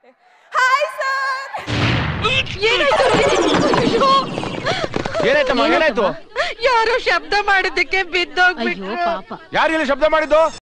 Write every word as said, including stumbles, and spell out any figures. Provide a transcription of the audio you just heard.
Hi sir. ಏನಾಯ್ತಮ್ಮ ಏನಾಯ್ತು? ಯಾರೋ ಶಬ್ದ ಮಾಡಿದ್ದಕ್ಕೆ ಬಿದ್ದೋಗ್ಬಿಟ್ರು. ಯಾರು ಇಲ್ಲಿ ಶಬ್ದ ಮಾಡಿದ್ದು?